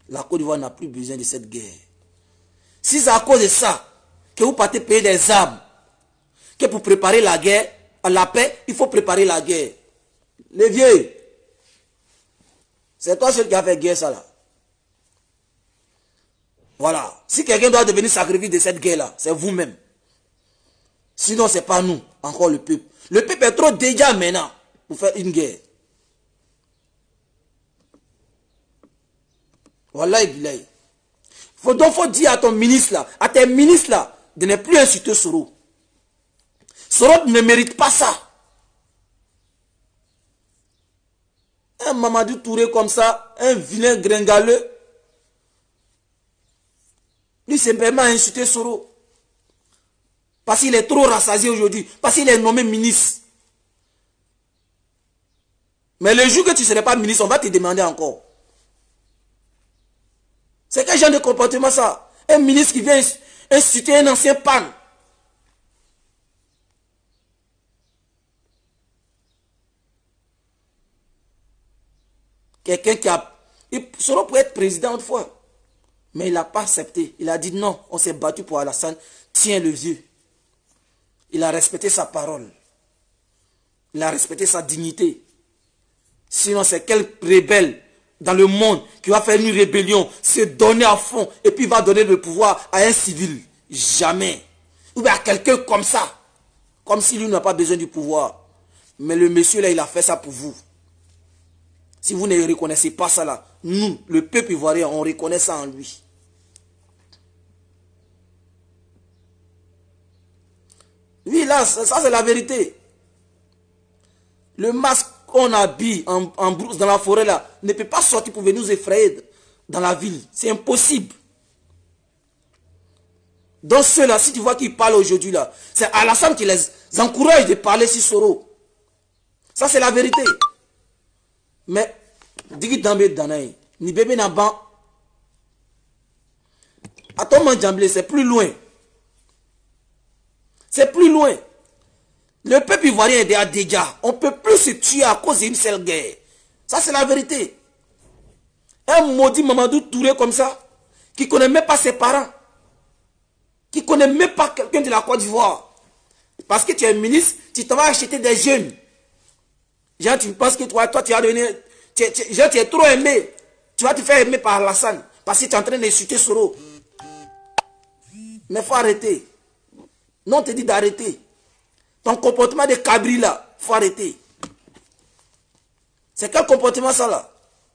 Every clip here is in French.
la Côte d'Ivoire n'a plus besoin de cette guerre. Si c'est à cause de ça que vous partez payer des armes, que pour préparer la guerre, à la paix, il faut préparer la guerre. Les vieux, c'est toi seul qui a fait guerre ça là. Voilà. Si quelqu'un doit devenir sacrifice de cette guerre là, c'est vous-même. Sinon, c'est pas nous, encore le peuple. Le peuple est trop déjà maintenant pour faire une guerre. Voilà, il faut dire à ton ministre là, à tes ministres là, de ne plus insulter Soro. Soro ne mérite pas ça. Un Mamadou Touré comme ça, un vilain gringaleux, lui simplement insulter Soro. Parce qu'il est trop rassasié aujourd'hui. Parce qu'il est nommé ministre. Mais le jour que tu ne serais pas ministre, on va te demander encore. C'est quel genre de comportement ça? Un ministre qui vient insulter un ancien pan. Quelqu'un qui a... Soro pour être président autrefois. Mais il n'a pas accepté. Il a dit non, on s'est battu pour Alassane. Tiens le vieux. Il a respecté sa parole. Il a respecté sa dignité. Sinon, c'est quel rebelle dans le monde qui va faire une rébellion, se donner à fond, et puis va donner le pouvoir à un civil? Jamais. Ou bien à quelqu'un comme ça. Comme si lui n'a pas besoin du pouvoir. Mais le monsieur là, il a fait ça pour vous. Si vous ne reconnaissez pas ça là, nous, le peuple ivoirien, on reconnaît ça en lui. Oui, là, ça c'est la vérité. Le masque qu'on habille en brousse dans la forêt là, ne peut pas sortir pour venir nous effrayer dans la ville. C'est impossible. Donc ceux-là, si tu vois qu'ils parlent aujourd'hui là, c'est Alassane qui les encourage de parler sur Soro. Ça c'est la vérité. Mais, digi dambe danaï, ni bébé n'a ban. Attends, Djamblé, c'est plus loin. C'est plus loin. Le peuple ivoirien est déjà. On ne peut plus se tuer à cause d'une seule guerre. Ça, c'est la vérité. Un maudit Mamadou Touré comme ça, qui ne connaît même pas ses parents, qui ne connaît même pas quelqu'un de la Côte d'Ivoire. Parce que tu es ministre, tu t'en vas acheter des jeunes. Genre, tu penses que toi tu vas devenir... tu es trop aimé. Tu vas te faire aimer par Alassane. Parce que tu es en train d'insulter Soro. Mais il faut arrêter. Non, on te dit d'arrêter. Ton comportement de cabri là, il faut arrêter. C'est quel comportement ça là?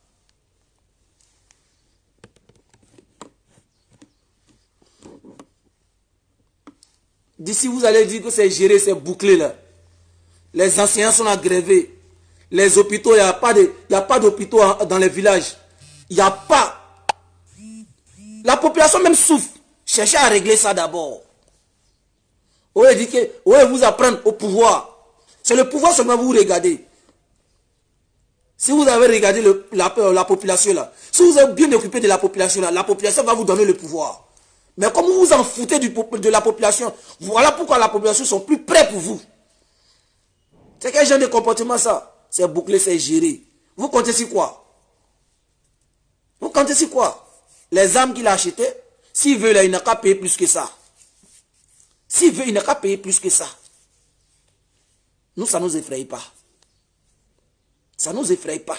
D'ici vous allez dire que c'est géré, c'est bouclé là. Les enseignants sont agrévés. Les hôpitaux, il n'y a pas d'hôpitaux dans les villages. Il n'y a pas. La population même souffre. Cherchez à régler ça d'abord. On dit que vous apprendre au pouvoir. C'est le pouvoir seulement vous regardez. Si vous avez regardé la population là, si vous êtes bien occupé de la population là, la population va vous donner le pouvoir. Mais comme vous vous en foutez de la population, voilà pourquoi la population sont plus prêts pour vous. C'est quel genre de comportement ça? C'est bouclé, c'est géré. Vous comptez sur quoi? Vous comptez sur quoi? Les armes qu'il a achetées, s'il veut là, il n'a qu'à payer plus que ça. S'il veut, il n'a qu'à payer plus que ça. Nous, ça ne nous effraie pas. Ça ne nous effraie pas.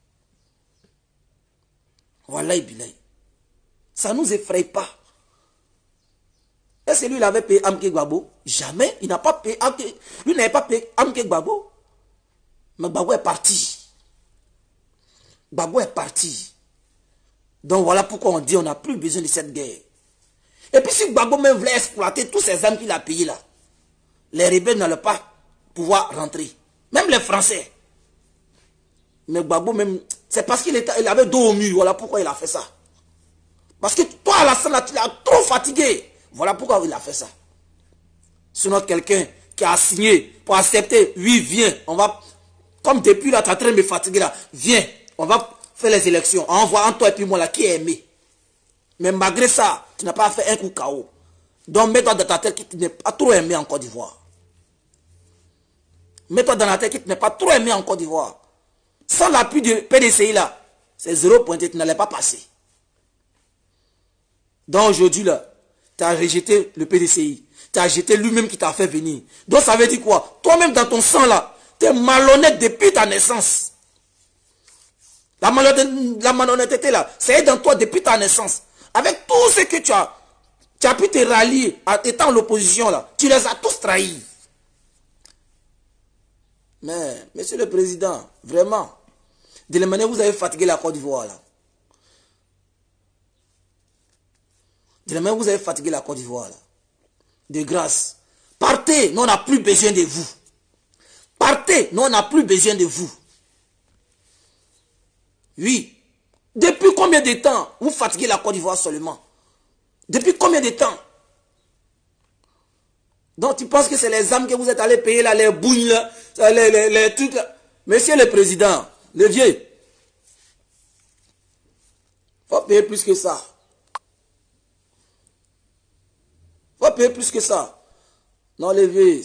Voilà, Ibilay. Ça ne nous effraie pas. Est-ce que lui, il avait payé Amke Gbagbo? Jamais. Il n'a pas payé Amke. Lui n'avait pas payé Amke Gbagbo. Mais Gbagbo est parti. Gbagbo est parti. Donc voilà pourquoi on dit qu'on n'a plus besoin de cette guerre. Et puis si Gbagbo même voulait exploiter tous ces armes qu'il a payées là, les rebelles n'allaient pas pouvoir rentrer. Même les Français. Mais Gbagbo même, c'est parce qu'il avait dos au mur. Voilà pourquoi il a fait ça. Parce que toi, Alassane, là, tu l'as trop fatigué. Voilà pourquoi il a fait ça. Sinon, quelqu'un qui a signé pour accepter, oui, viens. On va, comme depuis là, tu es en train de me fatiguer là, viens. On va faire les élections. On voit entre toi et puis moi là, qui est aimé. Mais malgré ça, tu n'as pas fait un coup KO. Donc, mets-toi dans ta tête que tu n'es pas trop aimé en Côte d'Ivoire. Mets-toi dans la tête que tu n'es pas trop aimé en Côte d'Ivoire. Sans l'appui du PDCI là, c'est 0 pointé, tu n'allais pas passer. Donc aujourd'hui, là, tu as rejeté le PDCI. Tu as rejeté lui-même qui t'a fait venir. Donc ça veut dire quoi? Toi-même dans ton sang, là, tu es malhonnête depuis ta naissance. La malhonnêteté, là, c'est dans toi depuis ta naissance. Avec tout ce que tu as pu te rallier en étant l'opposition, là, tu les as tous trahis. Mais, monsieur le président, vraiment, de la manière où vous avez fatigué la Côte d'Ivoire, là. De la manière où vous avez fatigué la Côte d'Ivoire, là. De grâce. Partez, nous on n'a plus besoin de vous. Partez, nous on n'a plus besoin de vous. Oui. Depuis combien de temps vous fatiguez la Côte d'Ivoire seulement? Depuis combien de temps? Donc tu penses que c'est les âmes que vous êtes allés payer là, les bouilles là, les trucs là. Monsieur le président, le vieux, faut payer plus que ça. Faut payer plus que ça. Non, le vieux,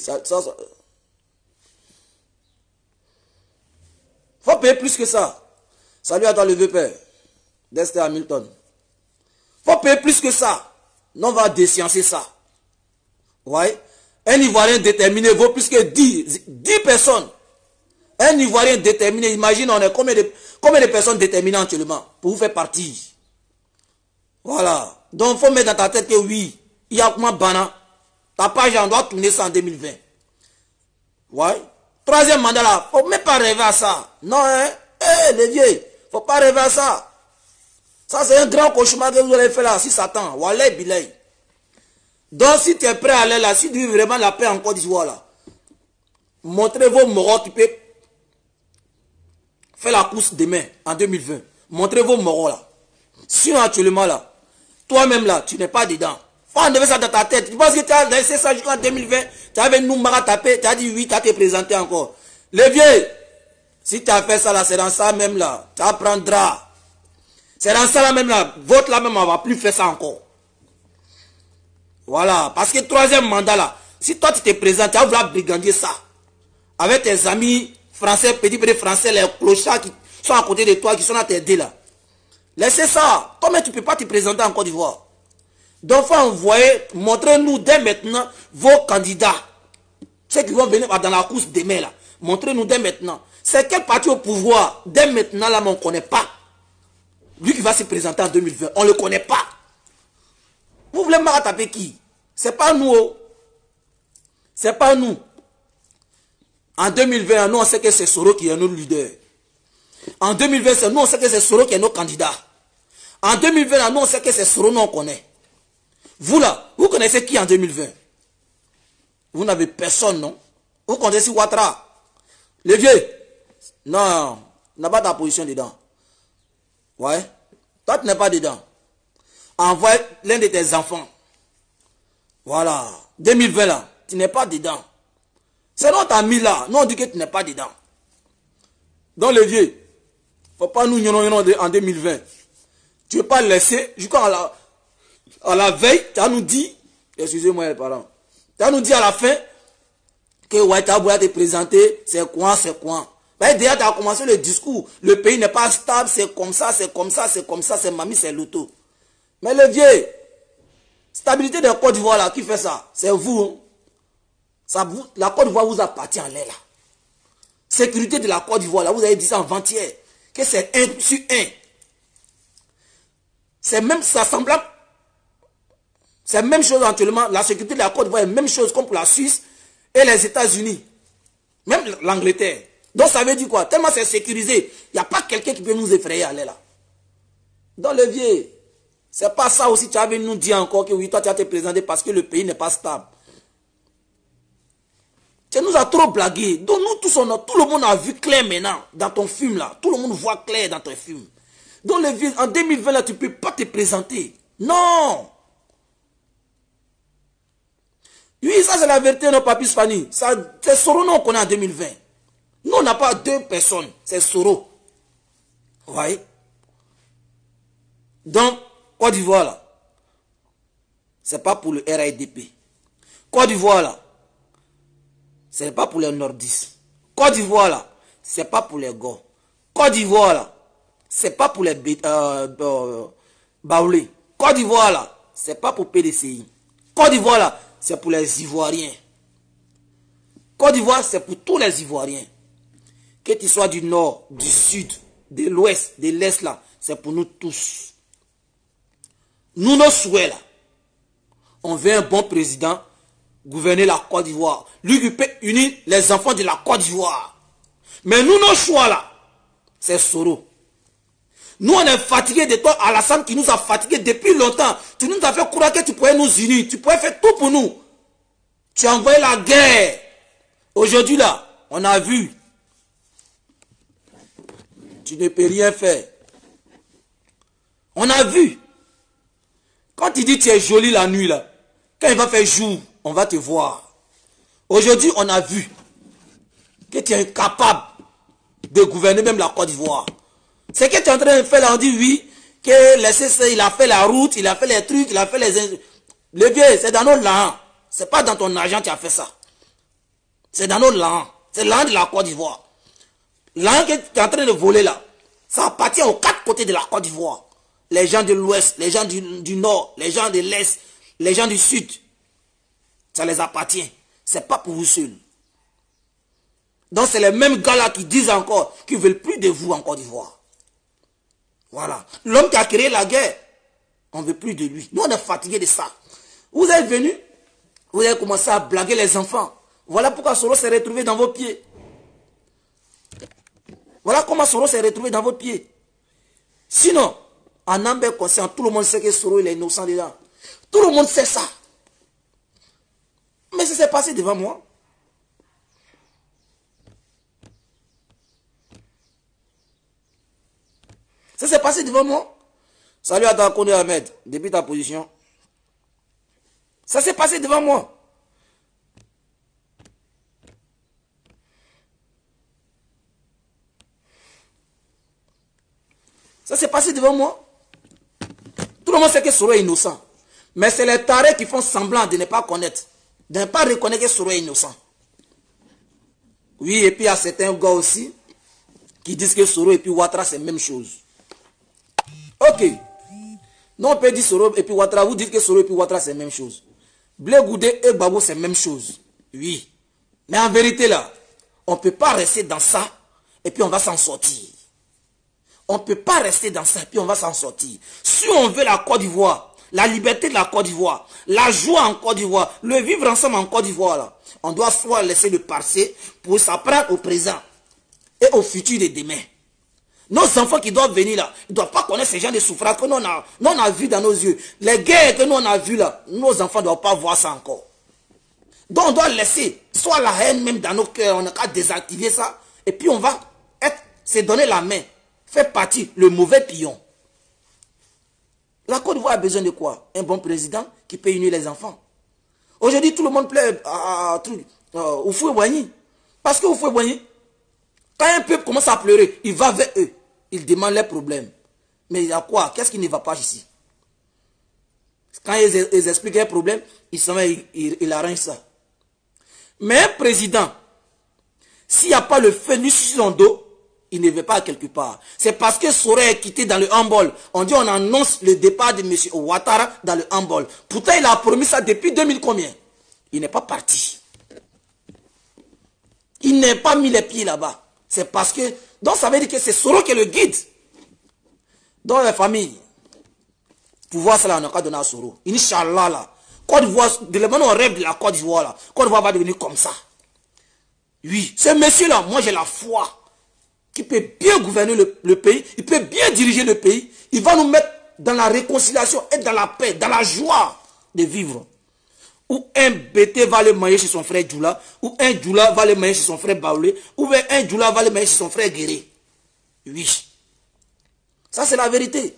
faut payer plus que ça. Salut à toi le vieux père. Dexter Hamilton. Faut payer plus que ça. Non, on va déciencer ça. Ouais. Un Ivoirien déterminé vaut plus que 10 personnes. Un Ivoirien déterminé, imagine, on est combien de personnes déterminées actuellement pour vous faire partie. Voilà. Donc, il faut mettre dans ta tête que oui, il y a comment Bana. Ta page, on doit tourner ça en 2020. Ouais. Troisième mandat là, faut même pas rêver à ça. Non, hein. Les vieux, faut pas rêver à ça. Ça, c'est un grand cauchemar que vous allez faire là, si Satan. Wallah, bilay. Donc, si tu es prêt à aller là, si tu veux vraiment la paix en Côte d'Ivoire là, montrez vos moraux, tu peux faire la course demain, en 2020. Montrez vos moraux là. Sinon, actuellement là, toi-même là, tu n'es pas dedans. Faut enlever ça dans ta tête. Tu penses que tu as laissé ça jusqu'en 2020, tu avais nous taper, tu as dit oui, tu as te présenté encore. Les vieux, si tu as fait ça là, c'est dans ça même là, tu apprendras. C'est dans ça là même là, vote là même, on va plus faire ça encore. Voilà, parce que troisième mandat là, si toi tu te présentes, tu vas vouloir brigandier ça. Avec tes amis français, petits français, les clochards qui sont à côté de toi, qui sont à t'aider là. Laissez ça. Toi-même tu ne peux pas te présenter en Côte d'Ivoire. Donc, il faut envoyer, montrez-nous dès maintenant vos candidats. Ceux qui vont venir dans la course demain là. Montrez-nous dès maintenant. C'est quel parti au pouvoir? Dès maintenant là, mais on ne connaît pas. Lui qui va se présenter en 2020, on ne le connaît pas. Vous voulez me taper qui? C'est pas nous. C'est pas nous. En 2020, nous on sait que c'est Soro qui est notre leader. En 2020, nous on sait que c'est Soro qui est notre candidat. En 2020, nous on sait que c'est Soro, nous on connaît. Vous là, vous connaissez qui en 2020? Vous n'avez personne, non? Vous connaissez Ouattara? Les vieux? Non, n'a pas ta position dedans. Ouais. Toi, tu n'es pas dedans. Envoie l'un de tes enfants. Voilà. 2020 là, tu n'es pas dedans. C'est notre ami là. Nous on dit que tu n'es pas dedans. Donc les vieux, faut pas nous en 2020. Tu ne veux pas laisser jusqu'à la veille, tu as nous dit, excusez-moi les parents, tu as nous dit à la fin que ouais, tu as voulu te présenter, c'est quoi, c'est quoi. Ben, déjà, tu as commencé le discours, le pays n'est pas stable, c'est comme ça, c'est comme ça, c'est comme ça, c'est mamie, c'est l'auto. Mais le vieux, stabilité de la Côte d'Ivoire là, qui fait ça? C'est vous, hein? Ça vous. La Côte d'Ivoire vous appartient en l'air là. Sécurité de la Côte d'Ivoire là, vous avez dit ça avant-hier, que c'est 1 sur 1. C'est même, ça semblable. C'est la même chose actuellement. La sécurité de la Côte d'Ivoire est la même chose comme pour la Suisse et les États-Unis. Même l'Angleterre. Donc ça veut dire quoi? Tellement c'est sécurisé. Il n'y a pas quelqu'un qui peut nous effrayer aller là. Dans le vieux, c'est pas ça aussi. Tu avais nous dit encore que oui, toi tu as te présenté parce que le pays n'est pas stable. Tu nous as trop blagué. Donc nous tous, tout le monde a vu clair maintenant dans ton film là. Tout le monde voit clair dans ton film. Donc le vieux, en 2020 là, tu ne peux pas te présenter. Non. Oui, ça c'est la vérité, non, Papi Spani. C'est Soro, non, qu'on a en 2020. Nous, on n'a pas 2 personnes. C'est Soro. Vous voyez? Donc, Côte d'Ivoire, là, c'est pas pour le RAIDP. Côte d'Ivoire, là, ce n'est pas pour les nordistes. Côte d'Ivoire, là, c'est pas pour les Go. Côte d'Ivoire, là, c'est pas pour les Baoulés. Côte d'Ivoire, là, c'est pas pour PDCI. Côte d'Ivoire, là, c'est pour les Ivoiriens. Côte d'Ivoire, c'est pour tous les Ivoiriens. Que tu sois du nord, du sud, de l'ouest, de l'est, là, c'est pour nous tous. Nous, nos souhaits, là, on veut un bon président gouverner la Côte d'Ivoire. Lui qui peut unir les enfants de la Côte d'Ivoire. Mais nous, nos choix, là, c'est Soro. Nous, on est fatigués de toi, Alassane, qui nous a fatigués depuis longtemps. Tu nous as fait croire que tu pouvais nous unir. Tu pouvais faire tout pour nous. Tu as envoyé la guerre. Aujourd'hui, là, on a vu. Tu ne peux rien faire. On a vu. Quand tu dis que tu es joli la nuit, là, quand il va faire jour, on va te voir. Aujourd'hui, on a vu que tu es incapable de gouverner même la Côte d'Ivoire. C'est que tu es en train de faire là, on dit oui, que le il a fait la route, il a fait les trucs, il a fait les... Le vieux, c'est dans nos langues. C'est pas dans ton argent que tu as fait ça. C'est dans nos langues. C'est l'an de la Côte d'Ivoire. L'an que tu es en train de voler là, ça appartient aux quatre côtés de la Côte d'Ivoire. Les gens de l'ouest, les gens du nord, les gens de l'est, les gens du sud. Ça les appartient. C'est pas pour vous seuls. Donc c'est les mêmes gars là qui disent encore qu'ils ne veulent plus de vous en Côte d'Ivoire. Voilà. L'homme qui a créé la guerre, on ne veut plus de lui. Nous on est fatigués de ça. Vous êtes venus, vous avez commencé à blaguer les enfants. Voilà pourquoi Soro s'est retrouvé dans vos pieds. Voilà comment Soro s'est retrouvé dans vos pieds. Sinon, en âme conscient, tout le monde sait que Soro il est innocent dedans. Tout le monde sait ça. Mais ça s'est passé devant moi. Ça s'est passé devant moi. Salut à Takouni Ahmed, depuis ta position. Ça s'est passé devant moi. Ça s'est passé devant moi. Tout le monde sait que Soro est innocent. Mais c'est les tarés qui font semblant de ne pas connaître. De ne pas reconnaître que Soro est innocent. Oui, et puis il y a certains gars aussi qui disent que Soro et puis Ouattara c'est la même chose. Ok. Non, on peut dire Soro et puis Ouattara. Vous dites que Soro et puis Ouattara c'est la même chose. Blé Goudé et Gbagbo c'est la même chose. Oui. Mais en vérité là, on ne peut pas rester dans ça et puis on va s'en sortir. On ne peut pas rester dans ça et puis on va s'en sortir. Si on veut la Côte d'Ivoire, la liberté de la Côte d'Ivoire, la joie en Côte d'Ivoire, le vivre ensemble en Côte d'Ivoire, là, on doit soit laisser le passé pour s'apprendre au présent et au futur de demain. Nos enfants qui doivent venir là, ils ne doivent pas connaître ces gens de souffrance que nous on a vu dans nos yeux. Les guerres que nous on a vues là, nos enfants ne doivent pas voir ça encore. Donc on doit laisser soit la haine même dans nos cœurs, on a qu'à désactiver ça, et puis on va se donner la main, faire partie le mauvais pion. La Côte d'Ivoire a besoin de quoi? Un bon président qui peut unir les enfants. Aujourd'hui, tout le monde plaît à Houphouët-Boigny. Parce que Houphouët-Boigny, quand un peuple commence à pleurer, il va vers eux. Il demande les problèmes. Mais il y a quoi? Qu'est-ce qui ne va pas ici? Quand ils expliquent un problème, ils s'en vont, ils arrangent ça. Mais un président, s'il n'y a pas le feu ni sur son dos, il ne veut pas quelque part. C'est parce que Soro est quitté dans le handball. On dit on annonce le départ de M. Ouattara dans le handball. Pourtant, il a promis ça depuis 2000 combien? Il n'est pas parti. Il n'est pas mis les pieds là-bas. C'est parce que... Donc ça veut dire que c'est Soro qui est le guide. Dans la famille, pouvoir cela, on a qu'à donner à Soro. Inch'Allah là. Côte d'Ivoire, de le moment où on rêve de la Côte d'Ivoire là, Côte d'Ivoire va devenir comme ça. Oui, ce monsieur-là, moi j'ai la foi. Qui peut bien gouverner le pays, il peut bien diriger le pays, il va nous mettre dans la réconciliation et dans la paix, dans la joie de vivre. Ou un BT va le manger chez son frère Djoula, ou un Djoula va le manger chez son frère Baoulé, ou un Djoula va le manger chez son frère Guéré. Oui. Ça c'est la vérité.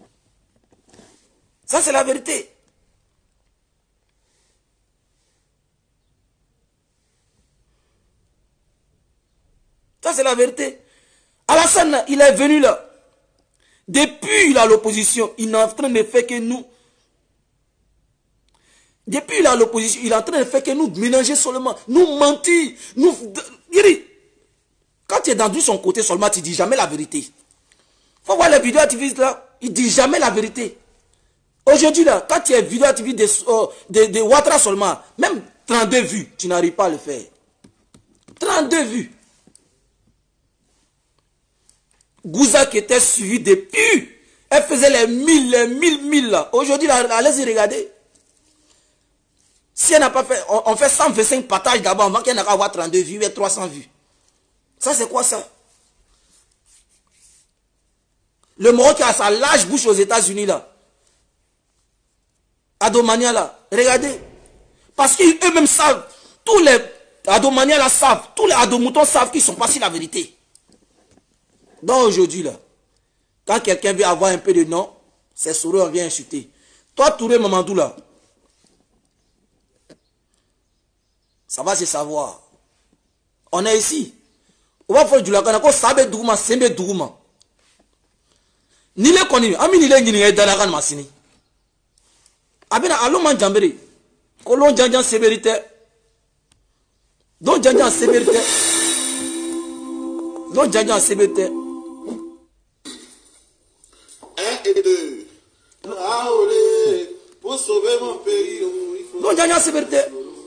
Ça c'est la vérité. Ça c'est la vérité. Alassane, il est venu là. Depuis il a l'opposition, il est en train de faire que nous. Depuis il a l'opposition, il est en train de faire que nous mélanger seulement, nous mentir, nous. Quand tu es dans son côté seulement, tu ne dis jamais la vérité. Faut voir les vidéos activistes là, il ne dit jamais la vérité. Aujourd'hui, là, quand tu es vidéo, tu vis des Ouattara seulement, même 32 vues, tu n'arrives pas à le faire. 32 vues. Gouza qui était suivi depuis, elle faisait les 1000 là. Aujourd'hui, allez-y regarder. Si elle n'a pas fait, on fait 125 partages d'abord avant qu'elle n'ait qu'à avoir 32 vues et 300 vues. Ça, c'est quoi ça? Le Moro qui a sa large bouche aux États-Unis là. Adomania là, regardez. Parce qu'eux-mêmes savent, tous les Adomania là savent, tous les Adomoutons savent qu'ils ne sont pas sur la vérité. Donc aujourd'hui là, quand quelqu'un veut avoir un peu de nom, c'est Soro, on vient insulter. Toi, Touré Mamadou là, ça va se savoir. On est ici. On va faire du lac, on sabe dougma, sembe dougma. Ni le koni, ami ni le nyini dalagan masini. Abena alo man jambere. Kolon janjan sévérité. Donc janjan sévérité. Donc janjan sévérité. 1 et 2. Ah olé, pour sauver mon pays, il faut. Donc janjan sévérité.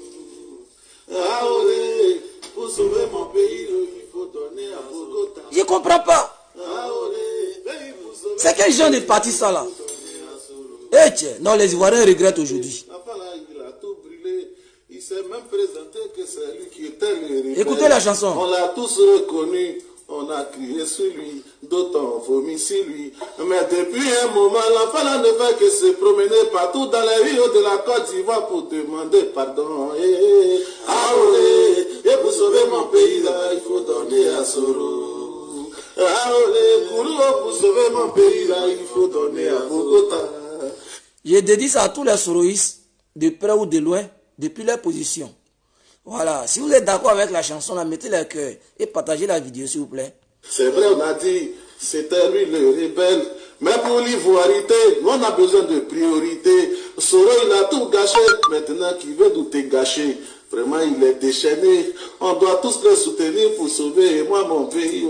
Ah olé, pour sauver mon pays, il faut donner à Bogota. Je comprends pas. Ah olé, c'est quel genre de parti ça là? Eh tiens, non, les Ivoiriens regrettent aujourd'hui. Il a tout brûlé. Il s'est même présenté que c'est lui qui était le rebelle. Écoutez la chanson. On l'a tous reconnu. On a crié sur lui. D'autres ont vomi sur lui. Mais depuis un moment, l'enfant là ne fait que se promener partout dans les rues de la Côte d'Ivoire pour demander pardon. Ah olé, et pour sauver mon pays là, il faut donner à Soro. Ah olé, pour sauver mon pays là, il faut donner à Bogota. Je dédie ça à tous les soroïstes, de près ou de loin, depuis leur position. Voilà, si vous êtes d'accord avec la chanson, là, mettez le cœur et partagez la vidéo, s'il vous plaît. C'est vrai, on a dit, c'était lui le rebelle. Mais pour l'ivoirité, on a besoin de priorité. Soro, il a tout gâché, maintenant qu'il veut tout gâcher. Vraiment, il est déchaîné. On doit tous le soutenir pour sauver moi, mon pays.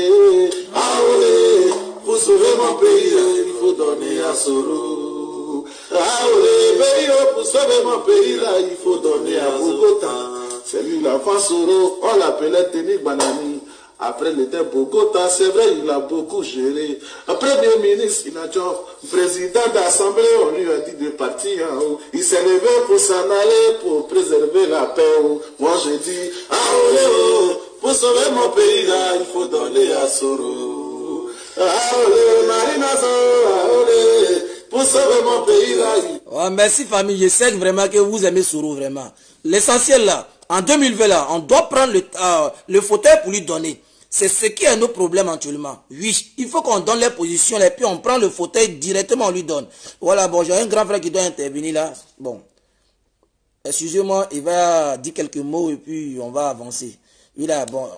Ah oui, pour sauver mon pays, il faut donner à Soro. Ah oui, pour sauver mon pays, là, il faut donner à Bogota. C'est lui l'enfant Soro, on l'appelait Teni Banani. Après, il était Bogota, c'est vrai, il a beaucoup géré. Premier ministre, il a dit, président d'assemblée, on lui a dit de partir en haut. Il s'est levé pour s'en aller, pour préserver la paix. Moi, j'ai dit, ah oh, pour sauver mon pays, là, il faut donner à Soro. Ah oh, Marina Soro, ah oh, pour sauver mon pays, là. Oh, merci, famille. Je sais vraiment que vous aimez Soro, vraiment. L'essentiel, là, en 2020, là, on doit prendre le fauteuil pour lui donner. C'est ce qui est nos problèmes actuellement. Oui, il faut qu'on donne les positions et puis on prend le fauteuil directement, on lui donne. Voilà, bon, j'ai un grand frère qui doit intervenir là. Bon, excusez-moi, il va dire quelques mots et puis on va avancer. Oui, là, bon.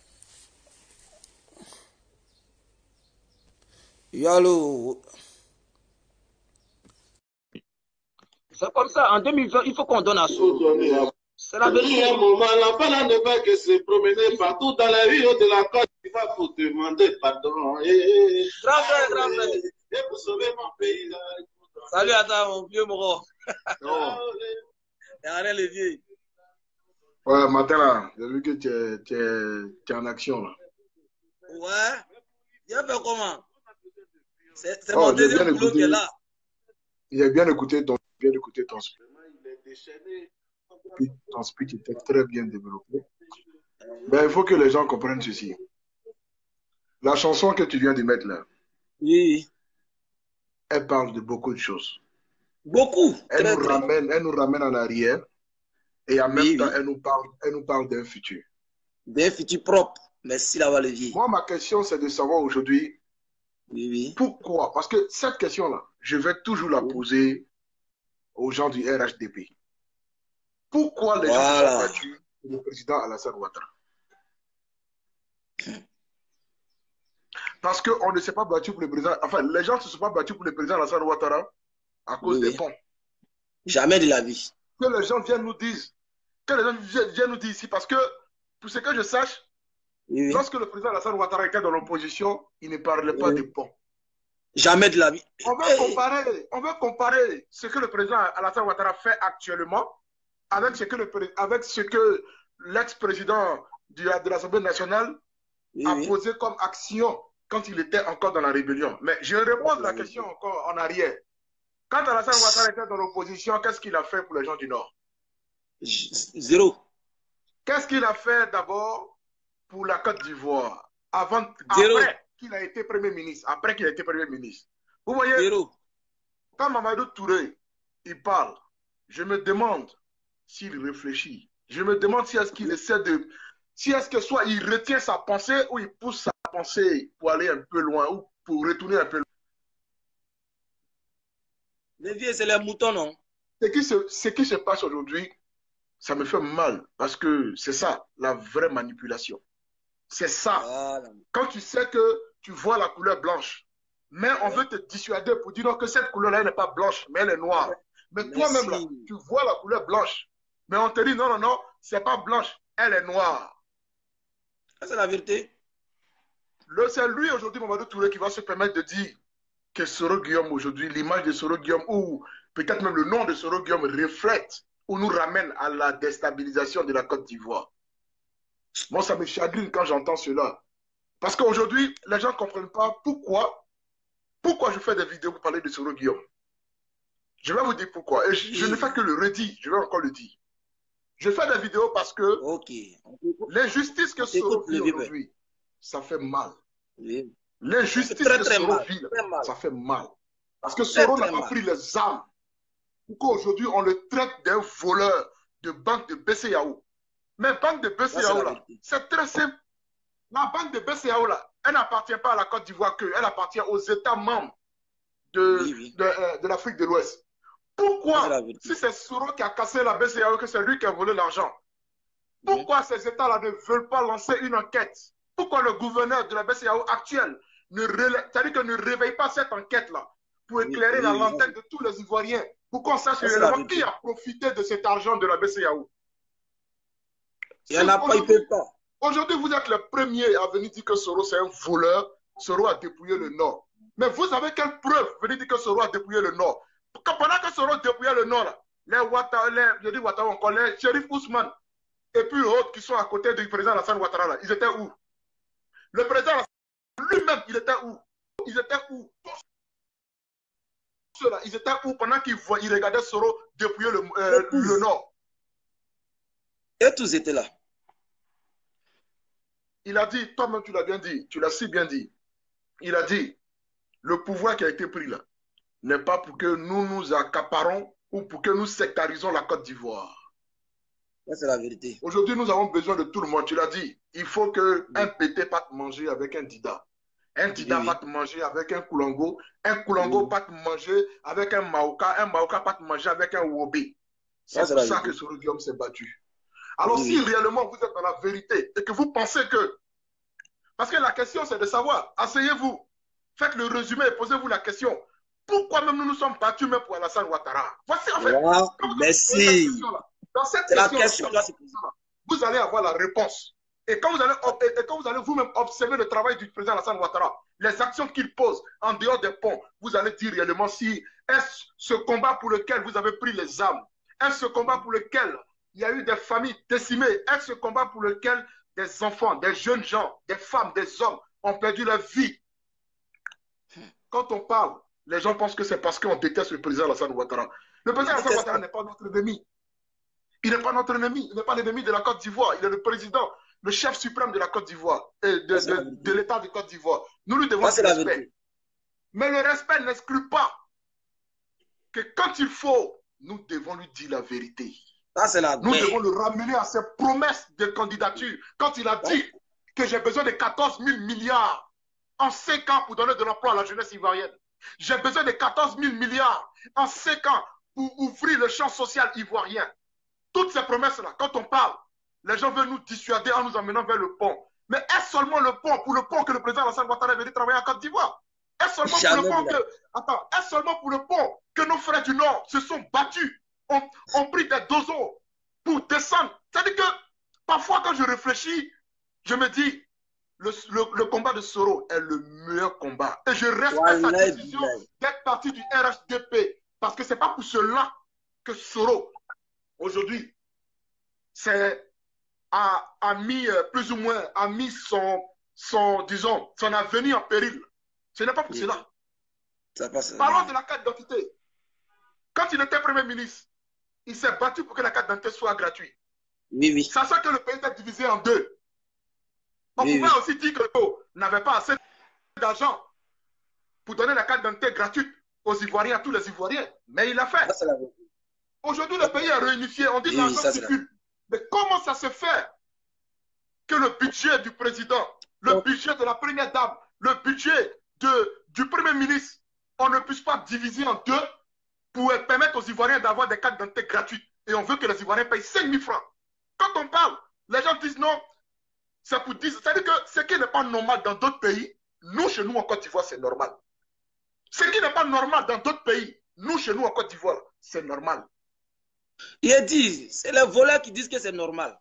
Yallo. C'est comme ça, en 2020, il faut qu'on donne à Soro. C'est la vérité. Un moment, l'enfant là ne fait que se promener partout dans les rues de la Côte d'Ivoire pour demander pardon. Grand frère. Et pour sauver mon pays là. Salut à toi, mon vieux Moro. Et arrête les vieux. Ouais, matin là, j'ai vu que tu es en action là. Ouais. Il a fait comment? C'est mon deuxième boulot qui est là. J'ai bien écouté ton speech. Ton speech était très bien développé. Mais il faut que les gens comprennent ceci. La chanson que tu viens de mettre là, Oui. elle parle de beaucoup de choses. Beaucoup. Elle nous ramène en arrière et en même temps, elle nous parle d'un futur. D'un futur propre. Merci d'avoir le vie. Moi, ma question, c'est de savoir aujourd'hui pourquoi. Parce que cette question-là, je vais toujours la poser aux gens du RHDP. Pourquoi les gens se sont battus pour le président Alassane Ouattara? Parce qu'on ne s'est pas battu pour le président. Enfin, les gens ne se sont pas battus pour le président Alassane Ouattara à cause des ponts. Jamais de la vie. Que les gens viennent nous dire. Que les gens viennent nous dire ici. Parce que, pour ce que je sache, lorsque le président Alassane Ouattara était dans l'opposition, il ne parlait pas des ponts. Jamais de la vie. On veut comparer ce que le président Alassane Ouattara fait actuellement avec ce que l'ex-président de l'Assemblée nationale a posé comme action quand il était encore dans la rébellion. Mais je repose la question encore en arrière. Quand Alassane Ouattara était dans l'opposition, qu'est-ce qu'il a fait pour les gens du Nord? Zéro. Qu'est-ce qu'il a fait d'abord pour la Côte d'Ivoire après qu'il a été Premier ministre? Vous voyez, Zéro. Quand Mamadou Touré il parle, je me demande s'il réfléchit. Je me demande si est-ce qu'il essaie de... Si est-ce que soit il retient sa pensée ou il pousse sa pensée pour aller un peu loin ou pour retourner un peu loin. Les vieux, c'est les moutons, non? Ce qui se passe aujourd'hui, ça me fait mal parce que c'est ça, la vraie manipulation. C'est ça. Voilà. Quand tu sais que tu vois la couleur blanche, mais on veut te dissuader pour dire non, que cette couleur-là n'est pas blanche, mais elle est noire. Mais toi-même, là, tu vois la couleur blanche, mais on te dit non, non, non, c'est pas blanche, elle est noire. C'est la vérité. C'est lui aujourd'hui, Mamadou Touré, qui va se permettre de dire que Soro Guillaume aujourd'hui, l'image de Soro Guillaume, ou peut-être même le nom de Soro Guillaume reflète ou nous ramène à la déstabilisation de la Côte d'Ivoire. Moi, ça me chagrine quand j'entends cela. Parce qu'aujourd'hui, les gens ne comprennent pas pourquoi je fais des vidéos pour parler de Soro Guillaume. Je vais vous dire pourquoi. Et je ne fais que le redire. Je vais encore le dire. Je fais des vidéos parce que l'injustice que Soro vit aujourd'hui, ça fait mal. L'injustice que Soro vit, ça fait mal. Parce que Soro n'a pas pris les armes. Pourquoi aujourd'hui on le traite d'un voleur de banque de BCAO? Mais banque de BCAO là, c'est très simple. La banque de BCAO là, elle n'appartient pas à la Côte d'Ivoire que, elle appartient aux États membres de l'Afrique de l'Ouest. Pourquoi, si c'est Soro qui a cassé la BCAO, que c'est lui qui a volé l'argent, pourquoi ces États-là ne veulent pas lancer une enquête? Pourquoi le gouverneur de la BCAO actuel c'est-à-dire que ne réveille pas cette enquête-là pour éclairer la lanterne de tous les Ivoiriens, pour qu'on sache réellement qui a profité de cet argent de la BCAO? Il n'y en a pas, il ne peut pas. Aujourd'hui, vous êtes le premier à venir dire que Soro c'est un voleur, Soro a dépouillé le Nord. Mais vous avez quelle preuve venir dire que Soro a dépouillé le Nord? Pendant que Soro dépouillait le Nord, là, les Shérif Ousmane et puis autres qui sont à côté du président Alassane Ouattara, là, ils étaient où? Le président lui-même, il était où? Ils étaient où? Ceux-là, ils étaient où pendant qu'ils regardaient Soro dépouiller le Nord? Et tous étaient là. Il a dit, toi-même tu l'as bien dit, tu l'as si bien dit. Il a dit, le pouvoir qui a été pris là n'est pas pour que nous nous accaparons ou pour que nous sectarisons la Côte d'Ivoire. C'est la vérité. Aujourd'hui, nous avons besoin de tout le monde. Tu l'as dit, il faut qu'un pété parte manger avec un Dida. Un Dida parte manger avec un Koulongo parte manger avec un Maoka parte manger avec un Wobé. C'est pour ça que Soro Guillaume s'est battu. Alors, si réellement vous êtes dans la vérité et que vous pensez que... Parce que la question, c'est de savoir, asseyez-vous, faites le résumé et posez-vous la question. Pourquoi même nous nous sommes battus même pour Alassane Ouattara? Voici en fait... Merci. Dans cette question, vous allez avoir la réponse. Et quand vous allez vous-même observer le travail du président Alassane Ouattara, les actions qu'il pose en dehors des ponts, vous allez dire réellement si est-ce ce combat pour lequel vous avez pris les armes, est-ce ce combat pour lequel il y a eu des familles décimées, est-ce ce combat pour lequel des enfants, des jeunes gens, des femmes, des hommes ont perdu leur vie? Quand on parle, les gens pensent que c'est parce qu'on déteste le président Alassane Ouattara. Le président Alassane Ouattara n'est pas notre ennemi. Il n'est pas notre ennemi. Il n'est pas l'ennemi de la Côte d'Ivoire. Il est le président, le chef suprême de la Côte d'Ivoire et de l'État de Côte d'Ivoire. Nous lui devons du respect. Mais le respect n'exclut pas que quand il faut, nous devons lui dire la vérité. Nous devons le ramener à ses promesses de candidature. Quand il a dit que j'ai besoin de 14 000 milliards en 5 ans pour donner de l'emploi à la jeunesse ivoirienne. J'ai besoin de 14 000 milliards en 5 ans pour ouvrir le champ social ivoirien. Toutes ces promesses-là, quand on parle, les gens veulent nous dissuader en nous emmenant vers le pont. Mais est-ce seulement le pont, pour le pont que le président Alassane Ouattara est venu travailler en Côte d'Ivoire? Est-ce seulement pour le pont que nos frères du Nord se sont battus, ont pris des dozos pour descendre? C'est-à-dire que parfois quand je réfléchis, je me dis, le combat de Soro est le meilleur combat. Et je respecte sa décision d'être parti du RHDP. Parce que ce n'est pas pour cela que Soro, aujourd'hui, a mis plus ou moins, a mis disons, son avenir en péril. Ce n'est pas pour cela. Parlons de la carte d'identité. Quand il était Premier ministre, il s'est battu pour que la carte d'identité soit gratuite. Oui. Sachant que le pays était divisé en deux. On pouvait aussi dire que le pays n'avait pas assez d'argent pour donner la carte d'identité gratuite aux Ivoiriens, à tous les Ivoiriens. Mais il l'a fait. Aujourd'hui, le pays est réunifié. On dit que l'argent circule. Mais comment ça se fait que le budget du président, le budget de la première dame, le budget du premier ministre, on ne puisse pas diviser en deux pour permettre aux Ivoiriens d'avoir des cartes d'identité gratuites. Et on veut que les Ivoiriens payent 5 000 francs. Quand on parle, les gens disent non. C'est pour dire, c'est-à-dire que ce qui n'est pas normal dans d'autres pays, nous, chez nous, en Côte d'Ivoire, c'est normal. Ce qui n'est pas normal dans d'autres pays, nous, chez nous, en Côte d'Ivoire, c'est normal. Il dit, c'est les voleurs qui disent que c'est normal.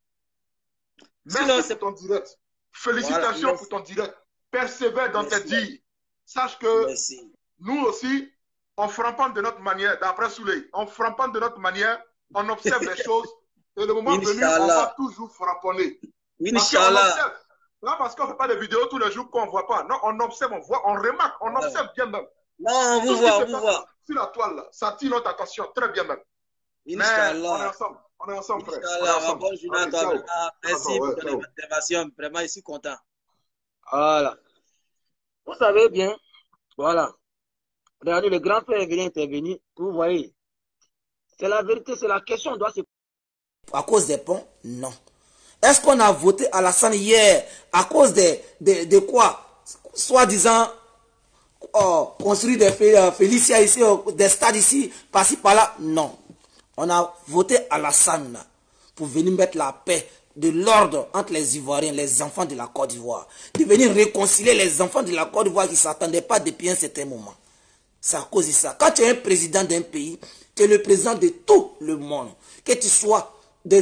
Merci pour ton direct. Félicitations pour ton direct. Persévère dans tes dires. Sache que nous aussi, on frappant de notre manière, d'après Souley, on frappant de notre manière, on observe les choses, et le moment venu, on va toujours frapponner. Inch'Allah. Là, parce qu'on ne fait pas de vidéos tous les jours qu'on ne voit pas. Non, on observe, on voit, on remarque, on observe bien même. Non, on vous voit, on vous voit. Sur la toile, là, ça attire notre attention très bien même. Inch'Allah. On est ensemble, frère. Inch'Allah, bonne journée à toi. Merci pour ton intervention. Vraiment, je suis content. Voilà. Vous savez bien, voilà. Regardez, le grand frère vient intervenir. Vous voyez. C'est la vérité, c'est la question. On doit se... À cause des ponts? Non. Est-ce qu'on a voté Alassane hier à cause de quoi? Soi-disant, construire des Félicia ici, des stades ici, par-ci, par-là? Non. On a voté Alassane pour venir mettre la paix, de l'ordre entre les Ivoiriens, les enfants de la Côte d'Ivoire. De venir réconcilier les enfants de la Côte d'Ivoire qui ne s'attendaient pas depuis un certain moment. C'est à cause de ça. Quand tu es un président d'un pays, tu es le président de tout le monde. Que tu sois les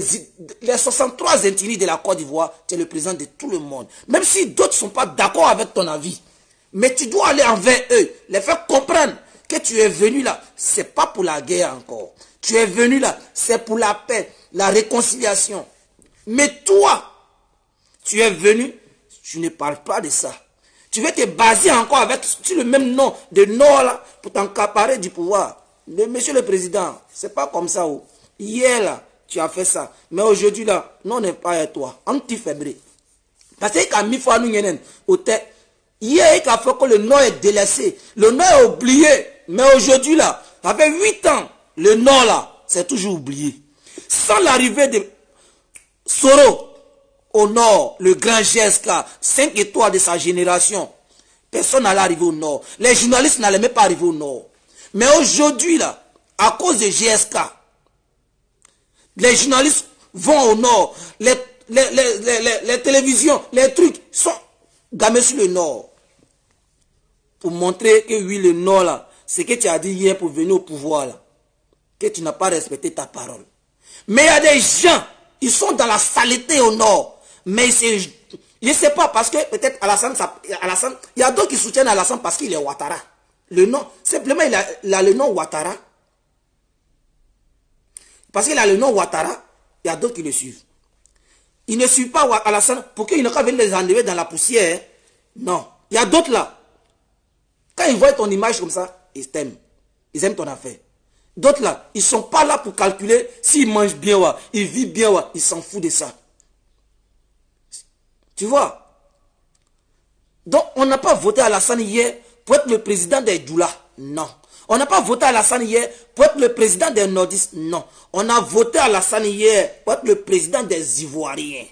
63 ethnies de la Côte d'Ivoire, tu es le président de tout le monde. Même si d'autres ne sont pas d'accord avec ton avis. Mais tu dois aller envers eux, les faire comprendre que tu es venu là, ce n'est pas pour la guerre encore. Tu es venu là, c'est pour la paix, la réconciliation. Mais toi, tu es venu, tu ne parles pas de ça. Tu veux te baser encore avec le même nom de Nord là, pour t'encaparer du pouvoir. Mais monsieur le président, c'est pas comme ça. Oh. Hier là, tu as fait ça. Mais aujourd'hui là, non, on n'est pas avec toi. Anti-février. Parce que quand il faut nous hier, il a fait que le Nord est délaissé. Le Nord est oublié. Mais aujourd'hui là, ça fait 8 ans, le Nord là, c'est toujours oublié. Sans l'arrivée de Soro au Nord, le grand GSK, 5 étoiles de sa génération, personne n'allait arriver au Nord. Les journalistes n'allaient même pas arriver au Nord. Mais aujourd'hui là, à cause de GSK, les journalistes vont au Nord. Les télévisions, les trucs sont gamés sur le Nord. Pour montrer que oui, le Nord là, ce que tu as dit hier pour venir au pouvoir là, que tu n'as pas respecté ta parole. Mais il y a des gens, ils sont dans la saleté au Nord. Mais je ne sais pas, parce que peut-être Alassane, il y a d'autres qui soutiennent Alassane parce qu'il est Ouattara. Le nom, simplement il a le nom Ouattara. Parce qu'il a le nom Ouattara, il y a d'autres qui le suivent. Ils ne suivent pas Alassane pour qu'ils ne pas venir les enlever dans la poussière. Non. Il y a d'autres là. Quand ils voient ton image comme ça, ils t'aiment. Ils aiment ton affaire. D'autres là, ils ne sont pas là pour calculer s'ils mangent bien ou ils vivent bien ou ils s'en foutent de ça. Tu vois? Donc, on n'a pas voté Alassane hier pour être le président des Djoula. Non. On n'a pas voté Alassane hier pour être le président des Nordistes. Non. On a voté Alassane hier pour être le président des Ivoiriens.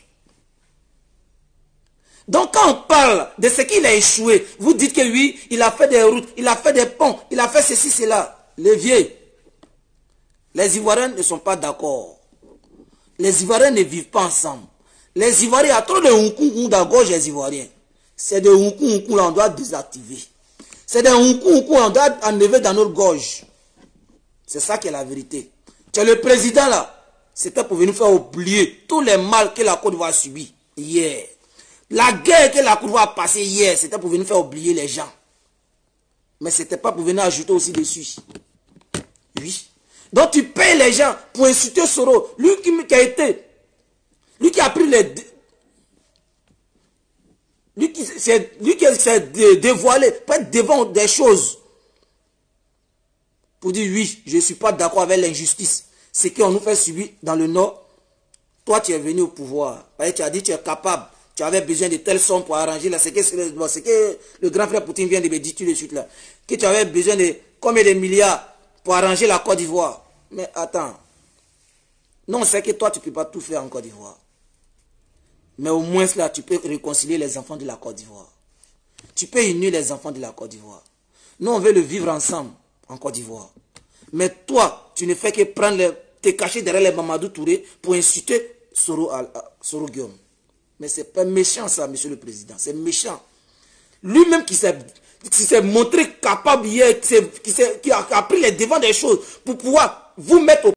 Donc, quand on parle de ce qu'il a échoué, vous dites que oui, il a fait des routes, il a fait des ponts, il a fait ceci, cela. Les vieux, les Ivoiriens ne sont pas d'accord. Les Ivoiriens ne vivent pas ensemble. Les Ivoiriens, il y a trop de hunkou dans la gorge des Ivoiriens. C'est des hunkou là, on doit désactiver. C'est des hunkou on doit enlever dans notre gorge. C'est ça qui est la vérité. Tu es le président là. C'était pour venir faire oublier tous les mal que la Côte d'Ivoire a subi hier. La guerre que la Côte d'Ivoire a passée hier, c'était pour venir faire oublier les gens. Mais ce n'était pas pour venir ajouter aussi dessus. Oui. Donc tu payes les gens pour insulter Soro. Lui qui a pris les... Lui qui s'est dévoilé, peut-être devant des choses. Pour dire oui, je ne suis pas d'accord avec l'injustice. Ce qu'on nous fait subir dans le Nord. Toi, tu es venu au pouvoir. Tu as dit que tu es capable. Tu avais besoin de telles sommes pour arranger là. C'est que le grand frère Poutine vient de me dire tout de suite là. Que tu avais besoin de combien de milliards pour arranger la Côte d'Ivoire. Mais attends. Non, c'est que toi, tu ne peux pas tout faire en Côte d'Ivoire. Mais au moins là, tu peux réconcilier les enfants de la Côte d'Ivoire. Tu peux unir les enfants de la Côte d'Ivoire. Nous, on veut le vivre ensemble en Côte d'Ivoire. Mais toi, tu ne fais que prendre te cacher derrière les Mamadou Touré pour insulter Soro Guillaume. Mais c'est pas méchant ça, monsieur le président. C'est méchant. Lui-même qui s'est montré capable hier, qui a pris les devants des choses pour pouvoir vous mettre au